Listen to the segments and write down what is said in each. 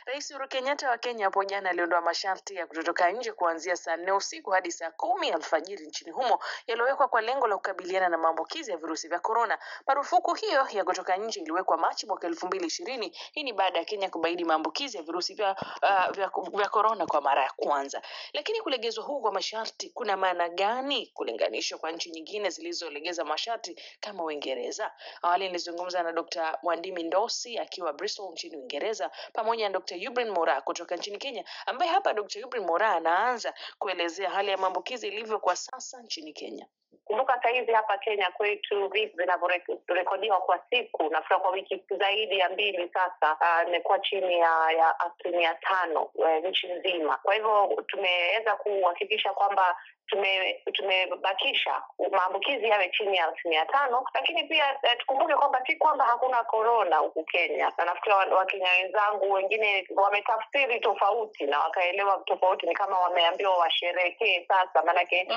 Rais Uhuru Kenyatta wa Kenya hapo jana aliondoa masharti ya kutotoka nje kuanzia saa 4 usiku hadi saa 10 alfajiri nchini humo yaliyowekwa kwa lengo la kukabiliana na maambukizi ya virusi vya korona. Marufuku hiyo ya kutoka nje iliwekwa Machi mwaka 2020. Hii ni baada ya Kenya kubaini maambukizi ya virusi vya korona kwa mara ya kwanza. Lakini kulegezwa huu kwa masharti kuna maana gani kulinganishwa kwa nchi nyingine zilizolegeza masharti kama Uingereza? Awali nilizungumza na Dr. Mwandimi Ndosi akiwa Bristol nchini Uingereza pamoja na Dr. Eubrin Mora kutoka nchini Kenya, ambaye hapa Dr. Eubrin Mora anaanza kuelezea hali ya maambukizi ilivyo kwa sasa nchini Kenya. Kumbuka saa hizi hapa Kenya kwetu vifo vinavyorekodiwa kwa siku na kwa wiki zaidi ya 2 sasa imekuwa chini ya 5% nchi nzima. Kwa hivyo tumeweza kuhakikisha kwamba tumebakisha maambukizi yawe chini ya 5%, lakini pia tukumbuke kwamba si kwamba hakuna corona huku Kenya. Na nafikiri Wakenya wenzangu wengine wametafsiri tofauti na wakaelewa tofauti, ni kama wameambiwa washerekee sasa manake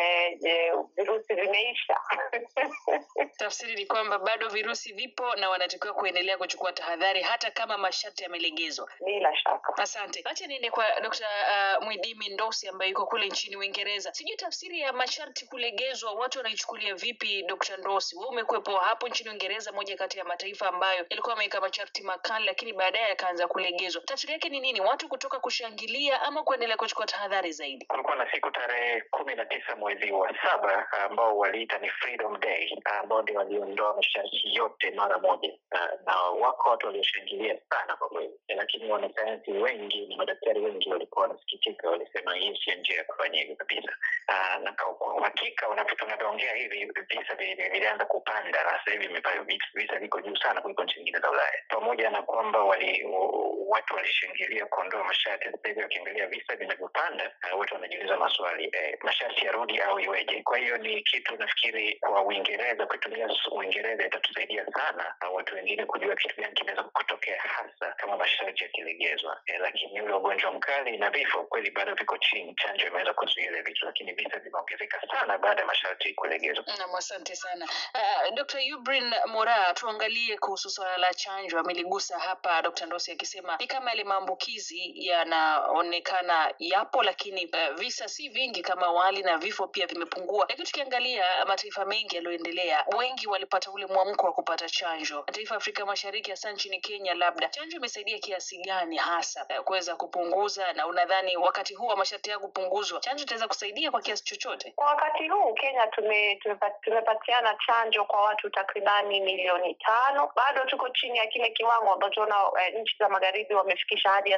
virusi vimeisha. Tafsiri ni kwamba bado virusi vipo na wanatakiwa kuendelea kuchukua tahadhari hata kama masharti yamelegezwa. Bila shaka. Asante. Acha niende kwa Dr. Mwandimi Ndosi ambaye yuko kule nchini Uingereza. Sijui tafsiri ya masharti kulegezwa watu wanaichukulia vipi, Dr. Ndosi? Wewe umekuwepo hapo nchini Uingereza, moja kati ya mataifa ambayo yalikuwa yameweka masharti makali lakini baadaye yakaanza kulegezwa. Tafsiri yake ni nini? Watu kutoka kushangilia ama kuendelea kuchukua tahadhari zaidi? Kulikuwa na siku tarehe 19 mwezi wa 7 ambao waliita ni Freedom Day, ambao ndio waliondoa masharti yote mara moja, na wako watu walioshangilia sana kwa kweli, lakini wanasayansi wengi na madaktari wengi walikuwa wanasikitika, walisema hii si njia ya kufanya hivyo kabisa. Na kwa hakika unapoongea hivi visa vilianza kupanda, na sasa hivi visa viko juu sana kuliko nchi nyingine za Ulaya. Pamoja na kwamba watu walishangilia kuondoa masharti, sasa hivi wakiangalia visa vinavyopanda, watu wanajiuliza maswali, masharti yarudi au iweje? Kwa hiyo ni kitu nafikiri kwa Uingereza, kutumia Uingereza itatusaidia sana watu wengine kujua kitu gani kinaweza kutokea hasa kama masharti yakilegezwa. Lakini ule ugonjwa mkali na vifo kweli bado viko chini. Chanjo imeweza kuzuia vitu, lakini visa vimeongezeka sana baada ya masharti kulegezwa. Naam, asante sana. Dr. Eubrin Mora, tuangalie kuhusu swala la chanjo. Ameligusa hapa Dr. Ndosi akisema ni kama ile maambukizi yanaonekana yapo, lakini visa si vingi kama awali na vifo pia vimepungua. Lakini tukiangalia mataifa mengi yaliyoendelea, wengi walipata ule mwamko wa kupata chanjo. Mataifa Afrika Mashariki, hasa nchini Kenya, labda chanjo imesaidia kiasi gani hasa kuweza kupunguza, na unadhani wakati huu wa masharti ya kupunguzwa chanjo itaweza kusaidia kwa kiasi chochote? Kwa wakati huu Kenya tumepatiana chanjo kwa watu takribani milioni 5. Bado tuko chini ya kile kiwango ambacho nchi za magharibi wamefikisha hadi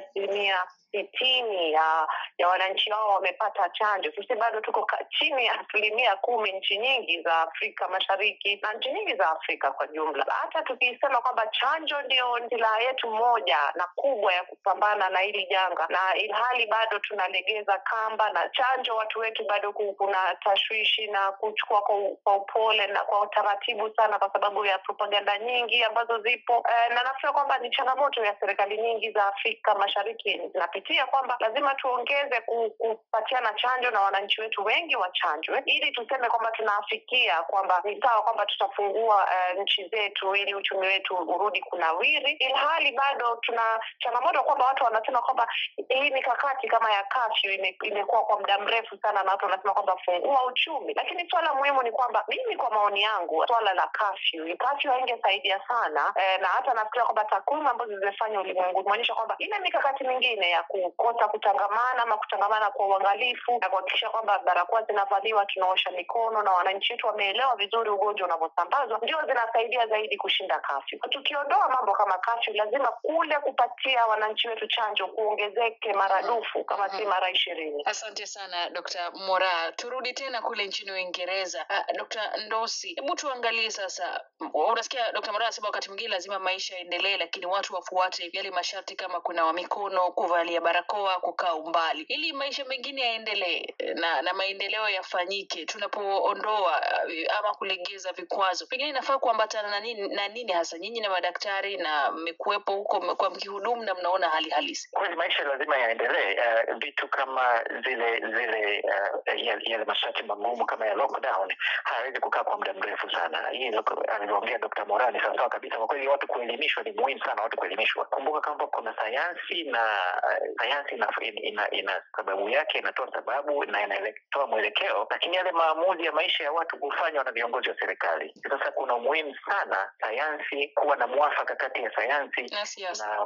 60% ya wananchi wao wamepata chanjo. Sisi bado tuko chini ya 10% nchi nyingi za Afrika Mashariki na nchi nyingi za Afrika kwa jumla. Hata tukisema kwamba chanjo ndio silaha yetu moja na kubwa ya kupambana na hili janga, na ilhali bado tunalegeza kamba na chanjo, watu wetu bado kuna tashwishi na kuchukua kwa upole na kwa utaratibu sana kwa sababu ya propaganda nyingi ambazo zipo. Na nafikiri kwamba ni changamoto ya serikali nyingi za Afrika Mashariki zinapitia kwamba lazima tuongeze kupatiana chanjo na wananchi wetu wengi wachanjwe, ili tuseme kwamba tunafikia kwamba ni sawa kwamba tutafungua nchi zetu ili uchumi wetu urudi kunawiri, ilhali bado tuna changamoto kwamba watu wanasema kwamba hii mikakati kama ya kafyu imekuwa kwa muda mrefu sana na watu wanasema kwamba fungua uchumi. Lakini swala muhimu ni kwamba mimi kwa maoni yangu swala la kafyu haingesaidia sana, na hata nafikiri kwamba takwimu ambazo zimefanywa ulimwengu inaonyesha kwamba ile mikakati mingine ya kukosa kutangamana ama kutangamana kwa uangalifu na kuhakikisha kwamba barakoa zinavaliwa, tunaosha mikono na wananchi wetu wameelewa vizuri ugonjwa unavyosambazwa, ndio zinasaidia zaidi kushinda kafyu. Tukiondoa mambo kama kafyu, lazima kule kupatia wananchi wetu chanjo kuongezeke maradufu kama si mara 20. Asante sana Dr. Mora. Turudi tena kule nchini Uingereza. Dr. Ndosi, hebu tuangalie sasa. Unasikia Dr. Mora anasema wakati mwingine lazima maisha yaendelee, lakini watu wafuate yale masharti kama kunawa mikono, kuvalia kuvalia barakoa, kukaa umbali, ili maisha mengine yaendelee na maendeleo yafanyike. Tunapoondoa ama kulegeza vikwazo, pengine inafaa kuambatana na nini hasa? Nyinyi na madaktari na mmekuwepo huko, mmekuwa mkihudumu na mnaona hali halisi. Kweli maisha lazima yaendelee. Vitu kama yale masharti magumu kama ya lockdown hayawezi kukaa kwa muda mrefu sana. Hii alivyoongea Dr. Morani sawa kabisa. Kwa kweli watu kuelimishwa ni muhimu sana, watu kuelimishwa. Kumbuka kwamba kuna sayansi na sayansi ina sababu yake, inatoa sababu na inatoa mwelekeo, lakini yale maamuzi ya maisha ya watu kufanywa na viongozi wa serikali. Sasa kuna umuhimu sana sayansi kuwa na mwafaka kati ya sayansi na siasa.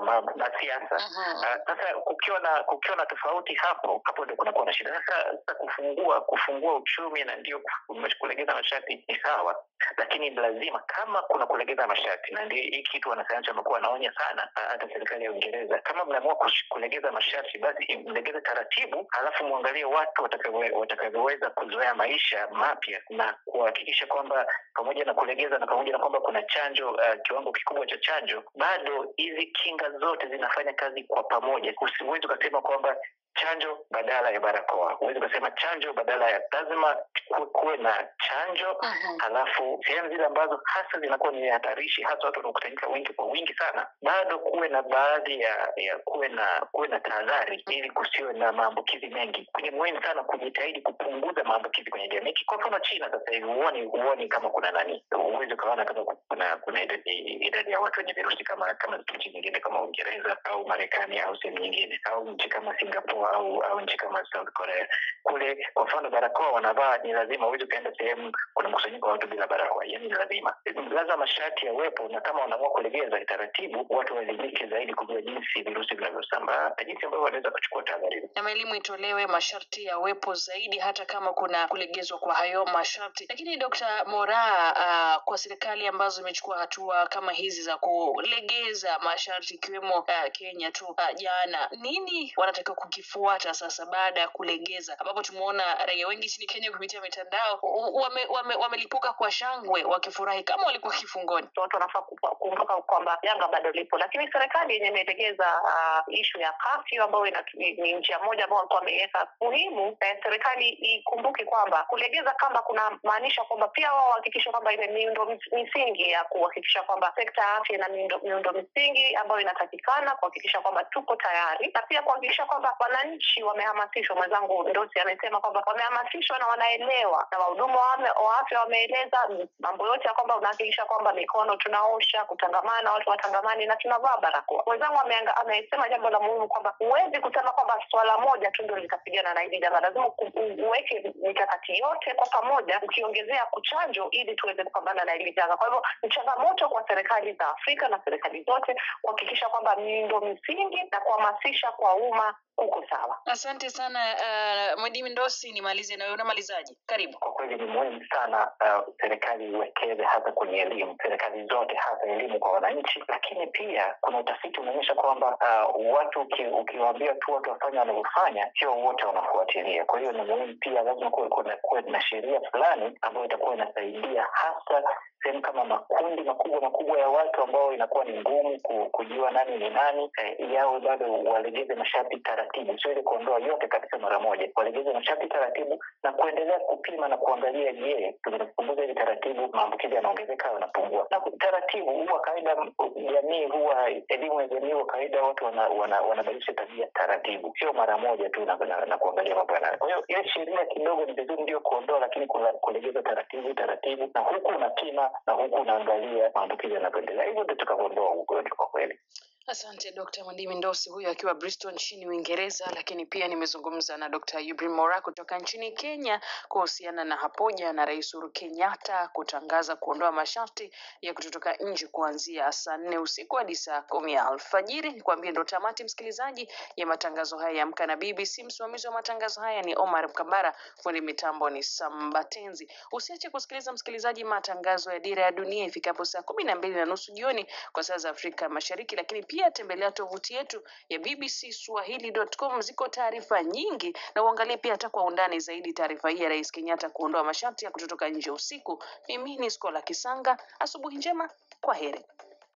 Sasa kukiwa na tofauti hapo ndio kunakuwa na shida. Sasa kufungua uchumi na ndio kulegeza masharti ni sawa, lakini lazima kama kuna kulegeza masharti, na ndio hiki kitu wanasayansi wamekuwa wanaonya sana hata serikali ya Uingereza, kama mnaamua kulegeza masharti basi mlegeze taratibu, halafu muangalie watu watakavyoweza kuzoea maisha mapya na kuhakikisha kwamba pamoja na kulegeza na pamoja na kwamba kuna chanjo, kiwango kikubwa cha chanjo, bado hizi kinga zote zinafanya kazi kwa pamoja. Usiwezi kusema kwamba chanjo badala ya barakoa, huwezi kusema chanjo badala ya, lazima kuwe na chanjo. Halafu sehemu zile ambazo hasa zinakuwa ni hatarishi, hasa watu wanakusanyika wingi sana, bado kuwe na baadhi ya kuwe na tahadhari ili kusiwe na maambukizi mengi. Ni muhimu sana kujitahidi kupunguza maambukizi kwenye jamii. Kwa mfano China sasa hivi huoni kama kuna nani, huwezi kuona kama kuna idadi ya watu wenye virusi kama nchi nyingine kama Uingereza au Marekani au sehemu nyingine au nchi kama Singapore au nchi kama South Korea. Kule kwa mfano barakoa wanavaa, ni lazima. Huwezi kaenda sehemu kuna mkusanyiko wa watu bila barakoa, yani ni lazima masharti yawepo, na kama wanaamua kulegeza taratibu, watu waelimike zaidi kujua jinsi virusi vinavyosambaa na jinsi ambavyo wanaweza kuchukua tahadhari. Na elimu itolewe, masharti yawepo zaidi hata kama kuna kulegezwa kwa hayo masharti. Lakini Dr. Moraa, kwa serikali ambazo imechukua hatua kama hizi za kulegeza masharti ikiwemo Kenya tu jana, nini wanatakiwa kukifuata sasa baada ya kulegeza, ambapo tumeona raia wengi nchini Kenya kupitia mitandao wamelipuka kwa shangwe wakifurahi kama walikuwa kifungoni? Watu wanafaa kukumbuka kwamba janga bado lipo, lakini serikali yenye imelegeza issue ya curfew ambayo ni njia moja ambayo walikuwa wameweka muhimu. Serikali ikumbuke kwamba kulegeza kama kuna maanisha kwamba pia wao hakikisha kwamba ile miundo misingi ya kuhakikisha kwamba sekta ya afya na miundo misingi ambayo inatakikana, kuhakikisha kwamba tuko tayari, na pia kuhakikisha kwamba wananchi wamehamasishwa. Mwenzangu Ndosi amesema kwamba wamehamasishwa na wanaelewa, na wahudumu wa afya wameeleza mambo yote ya kwamba unahakikisha kwamba mikono tunaosha, kutangamana watu watangamani na tunavaa barakoa. Mwenzangu amesema jambo la muhimu kwamba huwezi kusema kwamba swala moja tu ndio litapigana na hili janga. Lazima uweke mikakati yote kwa pamoja, ukiongezea kuchanjo ili tuweze kupambana na hili janga. Kwa hivyo ni changamoto kwa serikali za Afrika na serikali zote kuhakikisha kwamba miundo misingi na kuhamasisha kwa umma uko sawa. Asante sana Mwalimu Ndosi, nimalize na wewe, unamalizaje? Karibu. Kwa kweli ni muhimu sana serikali iwekeze hasa kwenye elimu, serikali zote hasa elimu kwa wananchi, lakini pia kuna utafiti unaonyesha kwamba watu ukiwaambia tu watu wafanye wanavyofanya, sio wote wanafuatilia. Kwa hiyo ni muhimu pia, lazima kuwe na sheria fulani ambayo itakuwa inasaidia hasa sehemu kama makundi makubwa ya watu ambao inakuwa ni ngumu kujua nani ni nani, yao bado walegeze masharti taratibu, sio ile kuondoa yote kabisa mara moja. Walegeze masharti taratibu na kuendelea kupima na kuangalia, je, tunapunguza ile taratibu, maambukizi yanaongezeka au yanapungua. Na taratibu huwa kawaida jamii, huwa elimu ya jamii huwa kawaida watu wanabadilisha tabia taratibu, sio mara moja tu na kuangalia mambo yanayo. Kwa hiyo ile sheria kidogo ni vizuri ndio kuondoa, lakini kulegeza taratibu, na huku unapima na huku unaangalia maambukizi yanavyoendelea. Hivyo ndio tukaondoa ugonjwa kwa kweli. Asante Dr. Mwalimu Ndosi, huyo akiwa Bristol nchini Uingereza. Lakini pia nimezungumza na Dr. Eugene Moraa kutoka nchini Kenya kuhusiana na hapo jana Rais Uhuru Kenyatta kutangaza kuondoa masharti ya kutotoka nje kuanzia saa 4 usiku hadi saa 10 alfajiri. Nikwambie ndo tamati, msikilizaji, ya matangazo haya ya Amka na BBC. Msimamizi wa matangazo haya ni Omar Mkambara, fundi mitambo ni Sambatenzi. Usiache kusikiliza, msikilizaji, matangazo ya Dira ya Dunia ifikapo saa 12:30 jioni kwa saa za Afrika Mashariki. Lakini pia tembelea tovuti yetu ya bbcswahili.com, ziko taarifa nyingi, na uangalie pia hata kwa undani zaidi taarifa hii ya Rais Kenyatta kuondoa masharti ya kutotoka nje usiku. Mimi ni Skola Kisanga, asubuhi njema, kwaheri.